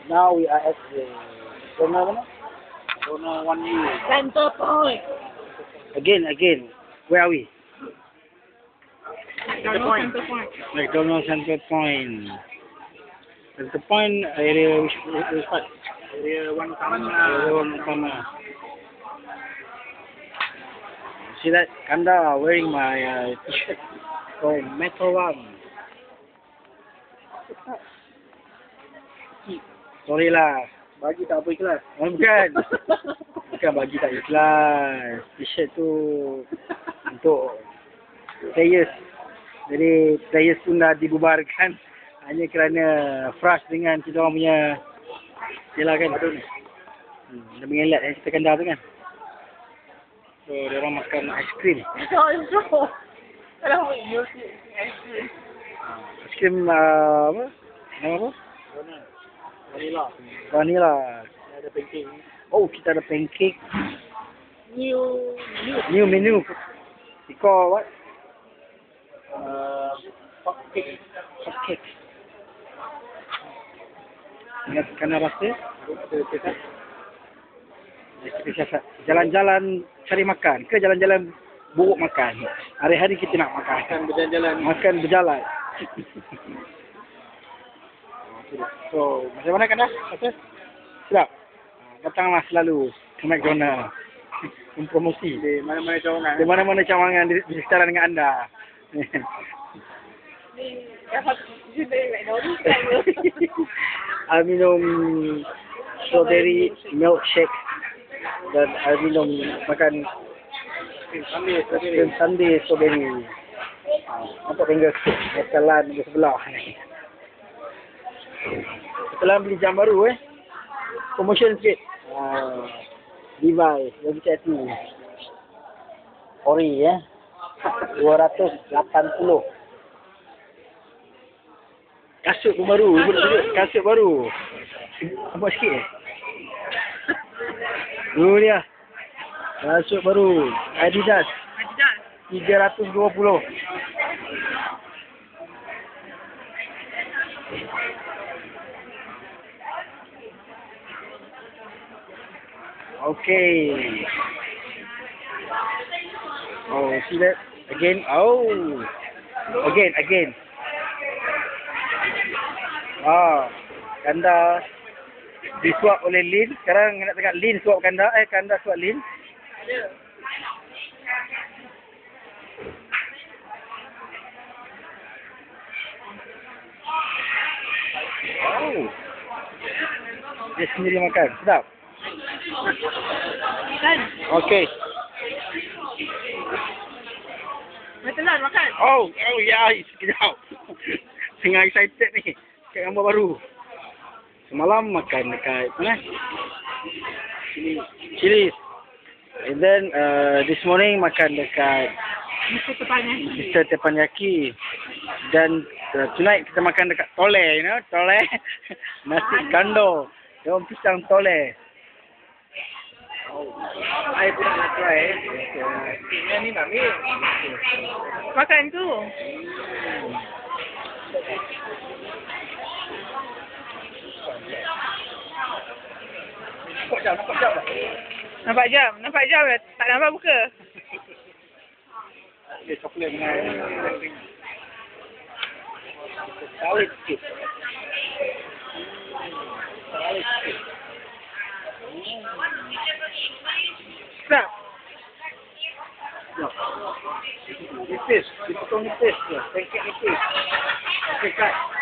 Now we are at the Zona 1U. Center point. Again. Where are we? Center point. McDonald's Center Point. Center Point area which part? Area 1 Area 1 Utama. See that? Kanda wearing my t-shirt from Metro One. Sorry lah. Bagi tak apa ikhlas. Oh, bukan. Bukan bagi tak ikhlas. T-shirt tu untuk players. Jadi players pun dah dibubarkan hanya kerana frust dengan kita orang punya yelah kan. Dia mengelak yang kita kandar tu kan. So dia orang makan aiskrim. Kalau music aiskrim. Aiskrim apa? Nama apa? Vanilla. Ada pancake. Oh, kita ada pancake. New menu. We call what? cupcake. Cupcake. Ingat kena rasa? Jalan-jalan cari makan ke jalan-jalan buruk makan? Hari-hari kita nak makan. Makan berjalan. So, macam mana kan dah? Sedap? Datanglah selalu ke McDonald's. Mempromosi. Di mana-mana cawangan. Di mana-mana cawangan di sekitaran dengan anda. I minum strawberry milkshake dan I minum makan sundae strawberry. Nampak tinggal telan di sebelah. Telah beli jam baru promotion sikit. Levi's bagi hati. Ori 280. Kasut pun baru. Kasut baru. Nampak sikit dia. Kasut baru. Adidas 320. Okay. Oh, see that? Again. Oh. Again. Kanda disuap oleh Lin. Sekarang nak tengok Lin suap Kanda. Kanda suap Lin. Oh. Dia sendiri makan. Sedap. Okay. Telan makan. Oh ya, sekejap. Tengah excited ni. Kat gambar baru. Semalam makan dekat mana? Chili's. And then this morning makan dekat Mr. Teppanyaki. Dan tonight kita makan dekat Tole, Tole. Nasi kando. Daun pisang Tole. Saya pun nak try. Ni nak ambil. Makan tu. Nampak jam. Tak nampak buka. Coklat dengan salad sikit. Sedap. Nipis. Dipotong nipis. Pancake nipis. Okay, cut.